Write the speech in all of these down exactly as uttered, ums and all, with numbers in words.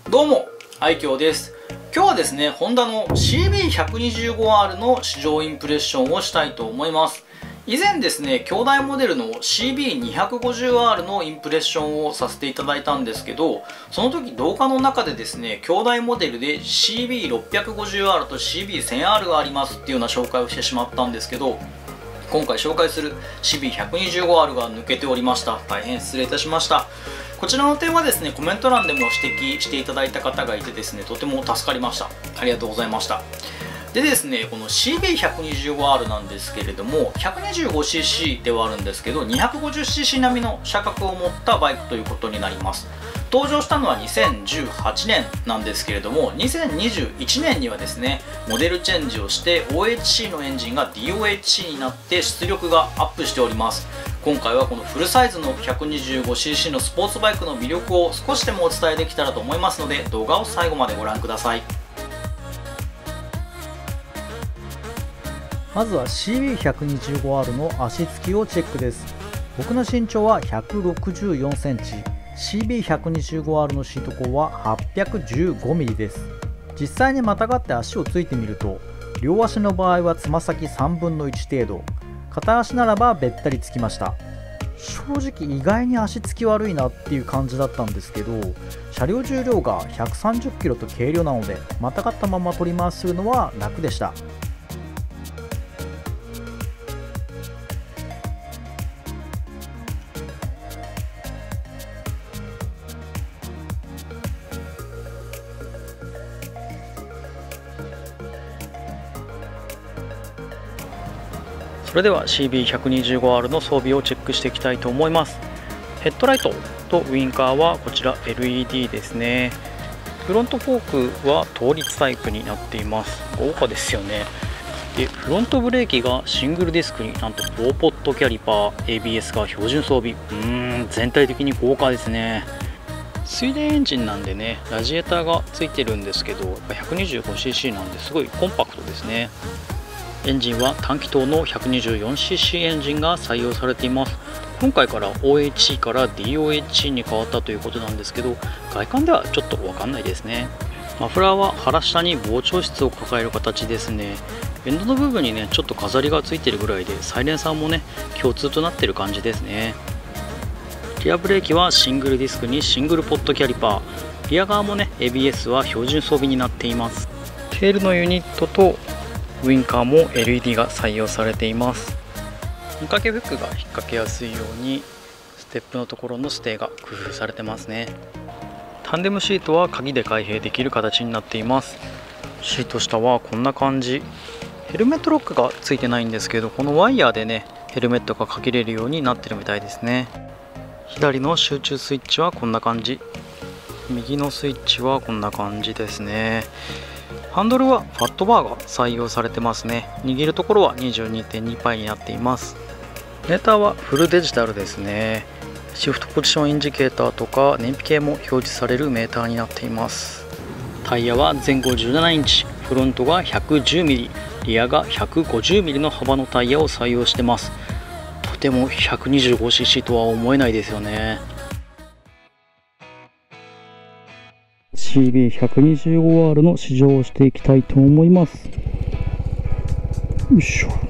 どうも、愛嬌です。今日はですね、ホンダの シービーひゃくにじゅうごアール の試乗インプレッションをしたいと思います。以前ですね、兄弟モデルの シービーにひゃくごじゅうアール のインプレッションをさせていただいたんですけど、その時動画の中でですね、兄弟モデルで シービーろっぴゃくごじゅうアール と シービーせんアール がありますっていうような紹介をしてしまったんですけど、今回紹介する シービーひゃくにじゅうごアール が抜けておりました。大変失礼いたしました。こちらの点はですね、コメント欄でも指摘していただいた方がいてですね、とても助かりました。ありがとうございました。でですね、この シービーひゃくにじゅうごアール なんですけれども、ひゃくにじゅうごシーシー ではあるんですけど、にひゃくごじゅうシーシー 並みの車格を持ったバイクということになります。登場したのはにせんじゅうはちねんなんですけれども、にせんにじゅういちねんにはですね、モデルチェンジをして オーエイチシー のエンジンが ディーオーエイチシー になって出力がアップしております。今回はこのフルサイズの ひゃくにじゅうごシーシー のスポーツバイクの魅力を少しでもお伝えできたらと思いますので、動画を最後までご覧ください。 まずは シービーひゃくにじゅうごアール の足つきをチェックです。僕の身長はひゃくろくじゅうよんセンチ、シービーひゃくにじゅうごアール のシート高ははっぴゃくじゅうごミリです。実際にまたがって足をついてみると、両足の場合はつま先さんぶんのいち程度、片足ならばべったりつきました。正直意外に足つき悪いなっていう感じだったんですけど、車両重量がひゃくさんじゅっキロと軽量なので、またがったまま取り回しするのは楽でした。 それでは シービーひゃくにじゅうごアール の装備をチェックしていきたいと思います。ヘッドライトとウインカーはこちら エルイーディー ですね。フロントフォークは倒立タイプになっています。豪華ですよね。でフロントブレーキがシングルディスクになんとフォーポットキャリパー、 エービーエス が標準装備。うーん全体的に豪華ですね。水冷エンジンなんでね、ラジエーターがついてるんですけど、やっぱ ひゃくにじゅうごシーシー なんですごいコンパクトですね。エンジンは単気筒の ひゃくにじゅうよんシーシー エンジンが採用されています。今回から オーエイチシー から ディーオーエイチシー に変わったということなんですけど、外観ではちょっと分かんないですね。マフラーは腹下に膨張質を抱える形ですね。エンドの部分にねちょっと飾りがついてるぐらいで、サイレンサーもね共通となってる感じですね。リアブレーキはシングルディスクにシングルポットキャリパー、リア側もね エービーエス は標準装備になっています。テールのユニットとウインカーも エルイーディー が採用されています。引っ掛けフックが引っ掛けやすいようにステップのところの指定が工夫されてますね。タンデムシートは鍵で開閉できる形になっています。シート下はこんな感じ。ヘルメットロックがついてないんですけど、このワイヤーでねヘルメットがかけれるようになってるみたいですね。左の集中スイッチはこんな感じ、右のスイッチはこんな感じですね。ハンドルはファットバーが採用されてますね。握るところは にじゅうにてんに パイになっています。メーターはフルデジタルですね。シフトポジションインジケーターとか燃費計も表示されるメーターになっています。タイヤは前後じゅうななインチ、フロントが ひゃくじゅうミリ、リアが ひゃくごじゅうミリ の幅のタイヤを採用してます。とても ひゃくにじゅうごシーシー とは思えないですよね。シービーひゃくにじゅうごアール の試乗をしていきたいと思います。よいしょ。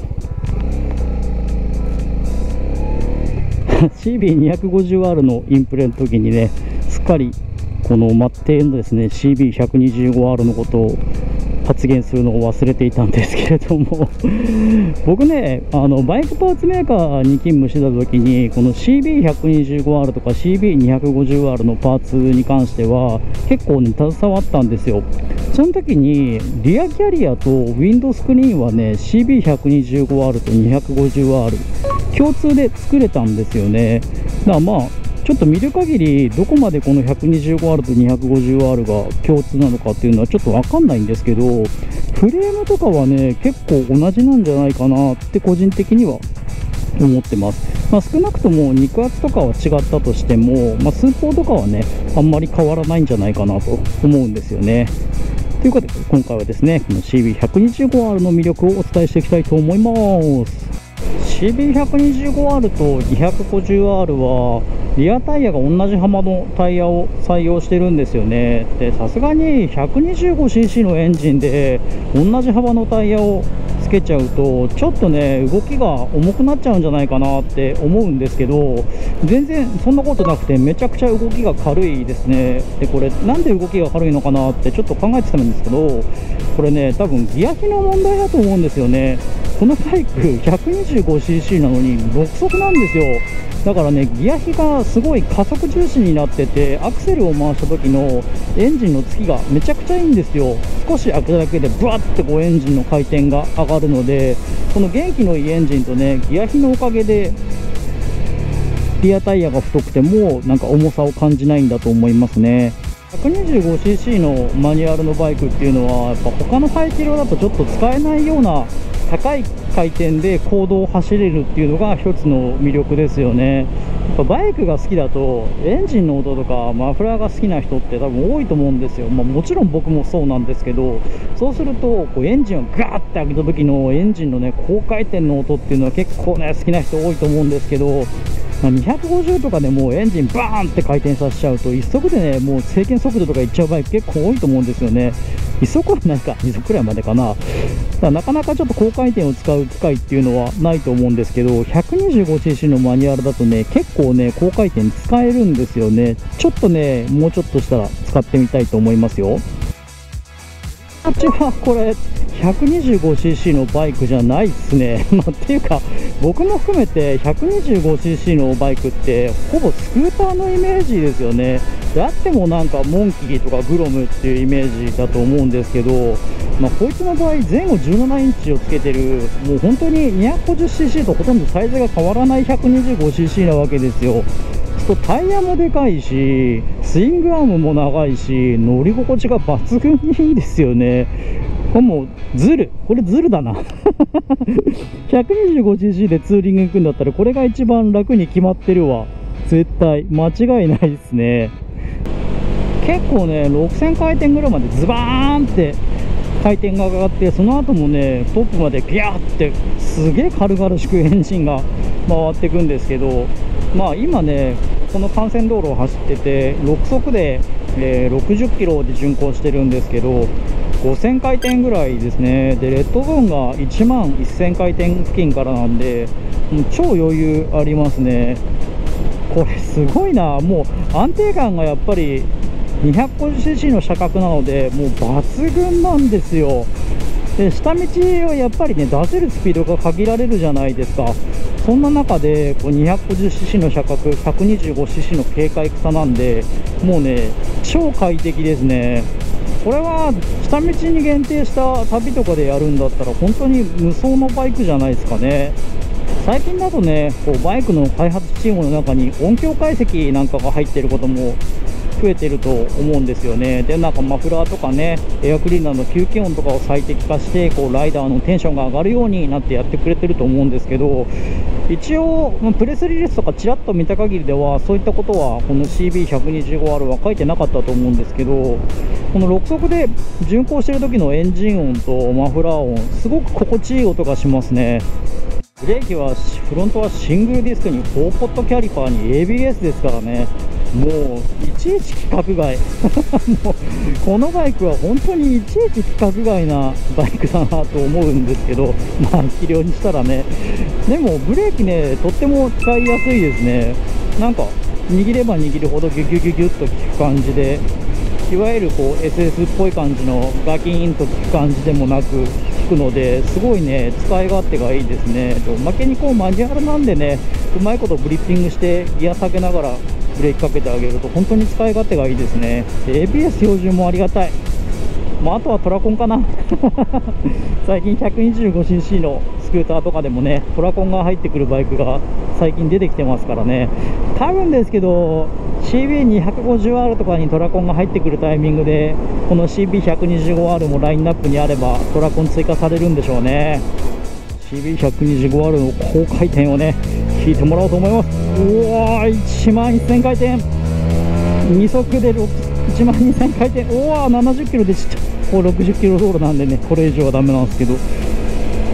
シービーにひゃくごじゅうアール のインプレの時にね、すっかりこの末底のですね シービーひゃくにじゅうごアール のことを発言するのを忘れていたんですけれども僕ねあのバイクパーツメーカーに勤務してた時に、この シービーひゃくにじゅうごアール とか シービーにひゃくごじゅうアール のパーツに関しては結構ね携わったんですよ。その時にリアキャリアとウィンドスクリーンはね シービーひゃくにじゅうごアール と にひゃくごじゅうアール 共通で作れたんですよね。だからまあちょっと見る限りどこまでこの ひゃくにじゅうごアール と にひゃくごじゅうアール が共通なのかっていうのはちょっと分かんないんですけど、フレームとかはね結構同じなんじゃないかなって個人的には思ってます。まあ、少なくとも肉厚とかは違ったとしても、まあ、寸法とかはねあんまり変わらないんじゃないかなと思うんですよね。ということで今回はですねこの シービーひゃくにじゅうごアール の魅力をお伝えしていきたいと思います。シービーひゃくにじゅうごアール と にひゃくごじゅうアール はリアタイヤが同じ幅のタイヤを採用してるんですよね。でさすがに ひゃくにじゅうごシーシー のエンジンで同じ幅のタイヤをつけちゃうとちょっとね動きが重くなっちゃうんじゃないかなって思うんですけど、全然そんなことなくてめちゃくちゃ動きが軽いですね。でこれなんで動きが軽いのかなってちょっと考えてたんですけど、これね多分ギア比の問題だと思うんですよね。このバイク ひゃくにじゅうごシーシー なのにろく速なんですよ。だからねギア比がすごい加速重視になってて、アクセルを回した時のエンジンのつきがめちゃくちゃいいんですよ。少し開けただけでブワッてこうエンジンの回転が上がるので、この元気のいいエンジンとねギア比のおかげでリアタイヤが太くてもなんか重さを感じないんだと思いますね。 ひゃくにじゅうごシーシー のマニュアルのバイクっていうのはやっぱ他の排気量だとちょっと使えないような高い回転で公道を走れるっていうのが一つの魅力ですよね。やっぱバイクが好きだとエンジンの音とかマフラーが好きな人って多分多いと思うんですよ。まあ、もちろん僕もそうなんですけど、そうするとこうエンジンをガーって開けた時のエンジンのね高回転の音っていうのは結構ね好きな人多いと思うんですけど、まあ、にひゃくごじゅうとかでもうエンジンバーンって回転させちゃうと一速でねもう制限速度とかいっちゃうバイク結構多いと思うんですよね。一速はないか、に速くらいまでかな。だからなかなかちょっと高回転を使う機会っていうのはないと思うんですけど、 ひゃくにじゅうごシーシー のマニュアルだとね結構ね高回転使えるんですよね。ちょっとねもうちょっとしたら使ってみたいと思いますよ。こっちはこれ ひゃくにじゅうごシーシー のバイクじゃないっすね。まあ、っていうか僕も含めて ひゃくにじゅうごシーシー のバイクってほぼスクーターのイメージですよね。であってもなんかモンキーとかグロムっていうイメージだと思うんですけど、まあ、こいつの場合前後じゅうななインチをつけてるもう本当に にひゃくごじゅうシーシー とほとんどサイズが変わらない ひゃくにじゅうごシーシー なわけですよ。とタイヤもでかいしスイングアームも長いし乗り心地が抜群にいいですよね。これもうズルこれズルだなひゃくにじゅうごシーシー でツーリング行くんだったらこれが一番楽に決まってるわ。絶対間違いないですね。結構ねろくせん回転ぐらいまでズバーンって回転が上がって、その後もねトップまでピャーってすげえ軽々しくエンジンが回っていくんですけど、まあ今ねこの幹線道路を走っててろく速で、えー、ろくじゅっキロで巡航してるんですけどごせん回転ぐらいですね。でレッドゾーンがいちまんせん回転付近からなんでもう超余裕ありますね。これすごいな。もう安定感がやっぱり にひゃくごじゅうシーシー の車格なのでもう抜群なんですよ。で下道はやっぱりね出せるスピードが限られるじゃないですか。そんな中でこう にひゃくごじゅうシーシー の車格 ひゃくにじゅうごシーシー の軽快草なんでもうね超快適ですね。これは下道に限定した旅とかでやるんだったら本当に無双のバイクじゃないですかね。最近だとねこうバイクの開発チームの中に音響解析なんかが入っていることも増えてると思うんですよね。でなんかマフラーとかねエアクリーナーの吸気音とかを最適化してこうライダーのテンションが上がるようになってやってくれてると思うんですけど、一応プレスリリースとかちらっと見た限りではそういったことはこの シービーひゃくにじゅうごアール は書いてなかったと思うんですけど、このろく速で巡航してる時のエンジン音とマフラー音すごく心地いい音がしますね。ブレーキはフロントはシングルディスクにフォーポットキャリパーに エービーエス ですからね。もういちいち規格外もうこのバイクは本当にいちいち規格外なバイクだなと思うんですけど、まあ気量にしたらね。でもブレーキねとっても使いやすいですね。なんか握れば握るほどギュギュギュギュッと効く感じで、いわゆるこう エスエス っぽい感じのガキーンと効く感じでもなく効くのですごいね使い勝手がいいですね。おまけにこうマニュアルなんでねうまいことブリッピングしてギア下げながらブレーキかけてあげると本当に使い勝手がいいですね。で エービーエス 標準もありがたい。まあ、あとはトラコンかな最近 ひゃくにじゅうごシーシー のスクーターとかでもねトラコンが入ってくるバイクが最近出てきてますからね。多分ですけど シービーにひゃくごじゅうアール とかにトラコンが入ってくるタイミングでこの シービーひゃくにじゅうごアール もラインナップにあればトラコン追加されるんでしょうね。 シービーひゃくにじゅうごアール の高回転をね引いてもらおうと思います。おおいちまんせん回転に速でいちまんにせん回転、おおななじゅっキロでちっちゃいこうろくじゅっキロ道路なんでねこれ以上はダメなんですけど、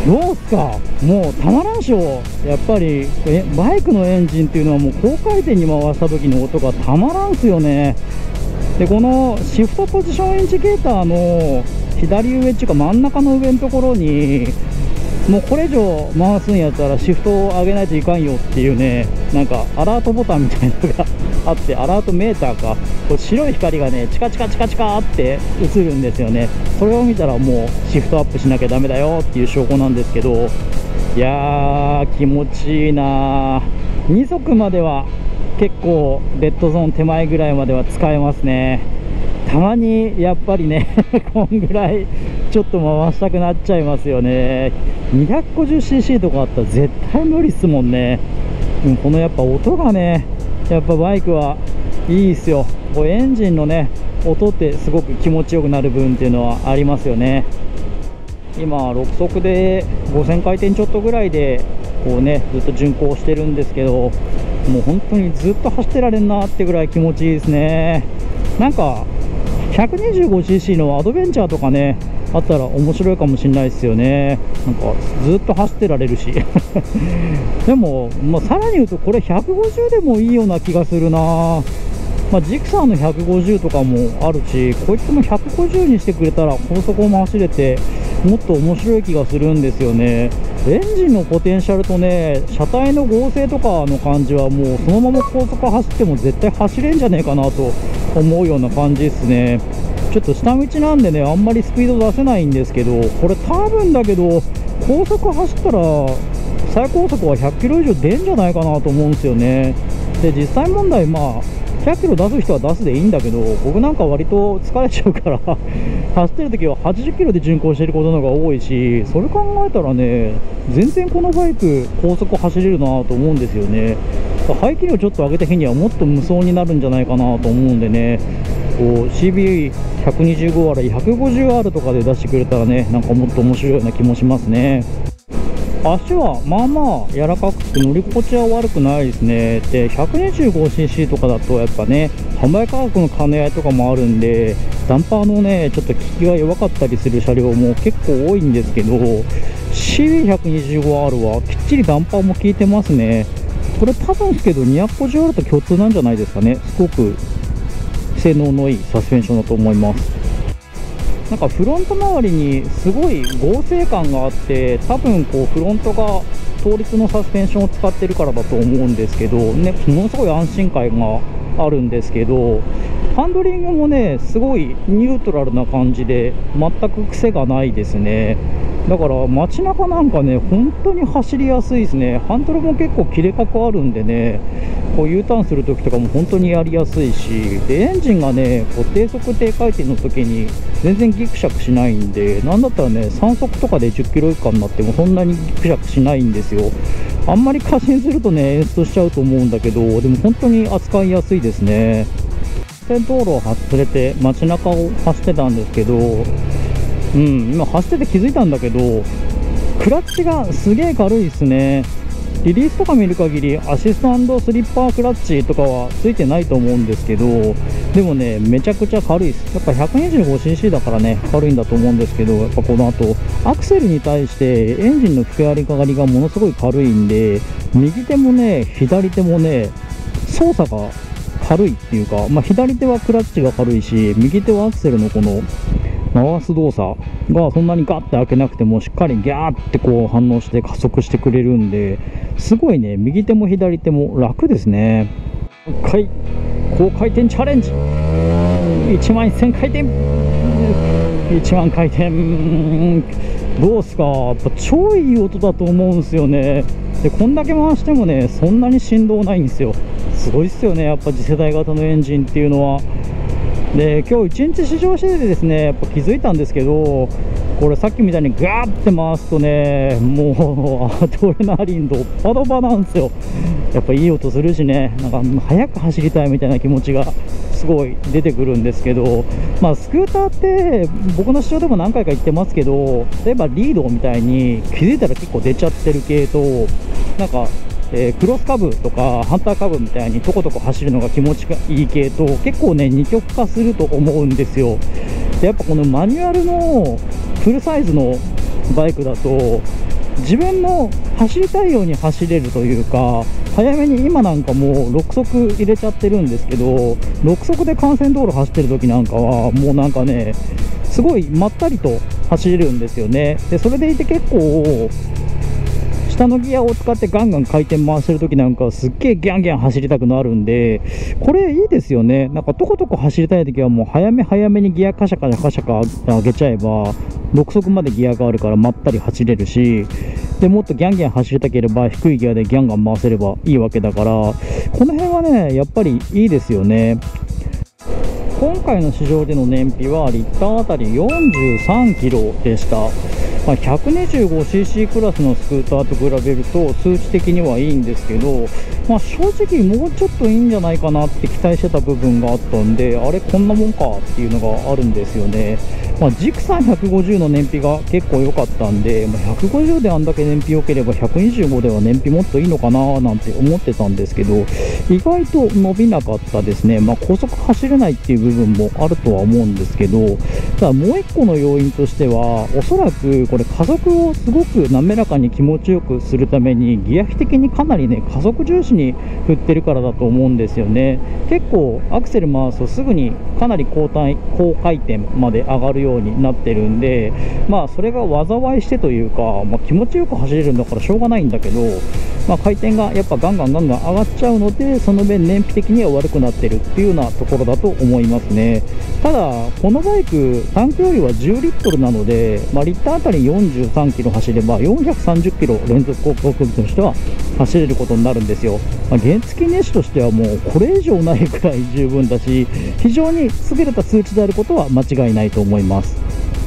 どうすか、もうたまらんしょ。やっぱりえバイクのエンジンっていうのはもう高回転に回した時の音がたまらんすよね。でこのシフトポジションインジケーターの左上っていうか真ん中の上のところに、もうこれ以上回すんやったらシフトを上げないといかんよっていうね、なんかアラートボタンみたいなのがあって、アラートメーターか、こう白い光がねチカチカチカチカって映るんですよね。それを見たらもうシフトアップしなきゃダメだよっていう証拠なんですけど、いやー気持ちいいな。に速までは結構レッドゾーン手前ぐらいまでは使えますね。たまにやっぱりねこんぐらいちょっと回したくなっちゃいますよね。 にひゃくごじゅうシーシー とかあったら絶対無理っすもんね。でもこのやっぱ音がね、やっぱバイクはいいっすよ。こうエンジンのね音ってすごく気持ちよくなる分っていうのはありますよね。今ろく速でごせん回転ちょっとぐらいでこうねずっと巡航してるんですけど、もう本当にずっと走ってられんなってぐらい気持ちいいですね。なんか ひゃくにじゅうごシーシー のアドベンチャーとかねあったら面白いかもしれないですよね。なんかずっと走ってられるしでも、まあ、さらに言うとこれひゃくごじゅうでもいいような気がするな。まあ、ジクサーのひゃくごじゅうとかもあるし、こいつもひゃくごじゅうにしてくれたら高速も走れてもっと面白い気がするんですよね。エンジンのポテンシャルとね車体の剛性とかの感じはもうそのまま高速走っても絶対走れんじゃねえかなと思うような感じですね。ちょっと下道なんでねあんまりスピード出せないんですけど、これ多分だけど高速走ったら最高速はひゃくキロ以上出んじゃないかなと思うんですよね。で実際問題、まあひゃっキロ出す人は出すでいいんだけど、僕なんか割と疲れちゃうから走ってる時ははちじゅっキロで巡航してることの方が多いし、それ考えたらね全然このバイク高速走れるなと思うんですよね。排気量ちょっと上げた日にはもっと無双になるんじゃないかなと思うんでね、こう シービーひゃくにじゅうごアール、ひゃくごじゅうアール とかで出してくれたらね、なんかもっと面白いような気もしますね。足はまあまあ柔らかくて乗り心地は悪くないですね。で ひゃくにじゅうごシーシー とかだとやっぱね販売価格の兼ね合いとかもあるんで、ダンパーのねちょっと効きが弱かったりする車両も結構多いんですけど、 シービーひゃくにじゅうごアール はきっちりダンパーも効いてますね。これ多分ですけど にひゃくごじゅうアール と共通なんじゃないですかね。すごく性能のいいサスペンションだと思います。なんかフロント周りにすごい剛性感があって、多分こうフロントが倒立のサスペンションを使ってるからだと思うんですけどね、ものすごい安心感があるんですけど、ハンドリングもねすごいニュートラルな感じで全く癖がないですね。だから街中なんかね本当に走りやすいですね。ハンドルも結構切れ角あるんでね、こう U ターンするときとかも本当にやりやすいし、でエンジンがねこう低速低回転の時に全然ギクシャクしないんで、なんだったらねさん速とかでじゅっキロ以下になってもそんなにギクシャクしないんですよ。あんまり過信するとねエンストしちゃうと思うんだけど、でも本当に扱いやすいですね。道路を走れて街中を走ってたんですけど、うん、今走ってて気づいたんだけど、クラッチがすげえ軽いですね。リリースとか見る限りアシスト&スリッパークラッチとかはついてないと思うんですけど、でもねめちゃくちゃ軽いです。やっぱ ひゃくにじゅうごシーシー だからね軽いんだと思うんですけど、やっぱこの後アクセルに対してエンジンの吹き上がりかがりがものすごい軽いんで、右手もね左手もね操作が軽いっていうか、まあ、左手はクラッチが軽いし、右手はアクセルのこの回す動作がそんなにガッて開けなくてもしっかりギャーってこう反応して加速してくれるんで、すごいね右手も左手も楽ですね。もう一回高回転チャレンジ、いちまんせん回転、いちまん回転、どうすか、やっぱ超いい音だと思うんですよね。でこんだけ回してもねそんなに振動ないんですよ。すごいっすよね、やっぱ次世代型のエンジンっていうのは。で今日一日試乗しててですねやっぱ気づいたんですけど、これさっきみたいにガーって回すとねもうアドレナリンドッパドパなんですよ。やっぱいい音するしね、なんか速く走りたいみたいな気持ちがすごい出てくるんですけど、まあスクーターって僕の試乗でも何回か言ってますけど、例えばリードみたいに気づいたら結構出ちゃってる系と、なんかえー、クロスカブとかハンターカブみたいにトコトコ走るのが気持ちがいい系と結構ね二極化すると思うんですよ。でやっぱこのマニュアルのフルサイズのバイクだと自分の走りたいように走れるというか、早めに今なんかもうろく速入れちゃってるんですけど、ろく速で幹線道路走ってる時なんかはもうなんかね、すごいまったりと走れるんですよね。でそれでいて結構下のギアを使ってガンガン回転回してる時なんかすっげえギャンギャン走りたくなるんで、これいいですよね。なんかトコトコ走りたい時はもう早め早めにギアカシャカシャカシャカ上げちゃえばろく速までギアがあるからまったり走れるし、でもっとギャンギャン走りたければ低いギアでギャンガン回せればいいわけだから、この辺はねやっぱりいいですよね。今回の市場での燃費はリッターあたりよんじゅうさんキロでした。まあ、ひゃくにじゅうごシーシー クラスのスクーターと比べると数値的にはいいんですけど、まあ、正直もうちょっといいんじゃないかなって期待してた部分があったんで、あれこんなもんかっていうのがあるんですよね。まあ、ジクさんひゃくごじゅうの燃費が結構良かったんで、まあ、ひゃくごじゅうであんだけ燃費良ければひゃくにじゅうごでは燃費もっといいのかななんて思ってたんですけど、意外と伸びなかったですね。まあ、高速走れないっていう部分もあるとは思うんですけど、ただもう一個の要因としては、おそらくこれ加速をすごく滑らかに気持ちよくするためにギア比的にかなりね加速重視に振ってるからだと思うんですよね。結構アクセル回すとすぐにかなり高単高回転まで上がるようになってるんで、まあそれが災いしてというか、まあ、気持ちよく走れるんだからしょうがないんだけど、まあ、回転がやっぱガンガンガンガン上がっちゃうので、その分燃費的には悪くなってるっていうようなところだと思いますね。ただこのバイクタンクよりはじゅうリットルなので、まあ、リッターあたりよんじゅうさんキロ走ればよんひゃくさんじゅっキロ連続航続としては走れることになるんですよ。まあ、原付ネジとしてはもうこれ以上ないくらい十分だし、非常に優れた数値であることは間違いないと思います。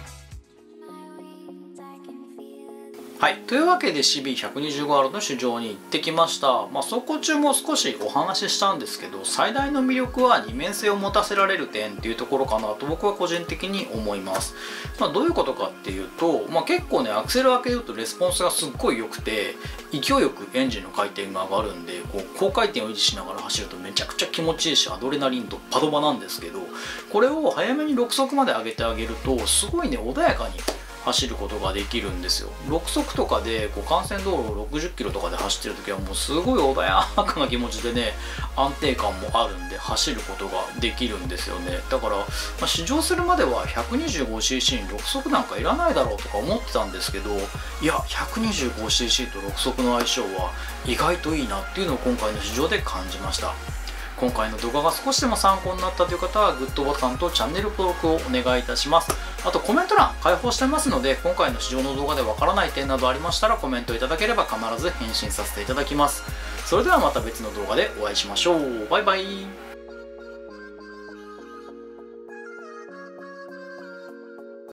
はい、というわけで シービーひゃくにじゅうごアール の試乗に行ってきました。まあ、走行中も少しお話ししたんですけど、最大の魅力は二面性を持たせられる点っていうところかなと僕は個人的に思います。まあ、どういうことかっていうと、まあ、結構ねアクセル開けるとレスポンスがすっごい良くて、勢いよくエンジンの回転が上がるんで、こう高回転を維持しながら走るとめちゃくちゃ気持ちいいし、アドレナリンとパドバなんですけど、これを早めにろく速まで上げてあげるとすごいね穏やかに走ることができるんですよ。ろく速とかでこう幹線道路をろくじゅっキロとかで走ってる時はもうすごい穏やかな気持ちでね、安定感もあるんで走ることができるんですよね。だから、まあ、試乗するまでは ひゃくにじゅうごシーシー にろく速なんかいらないだろうとか思ってたんですけど、いや ひゃくにじゅうごシーシー とろく速の相性は意外といいなっていうのを今回の試乗で感じました。今回の動画が少しでも参考になったという方はグッドボタンとチャンネル登録をお願いいたします。あとコメント欄開放してますので、今回の試乗の動画でわからない点などありましたらコメントいただければ必ず返信させていただきます。それではまた別の動画でお会いしましょう。バイバイ。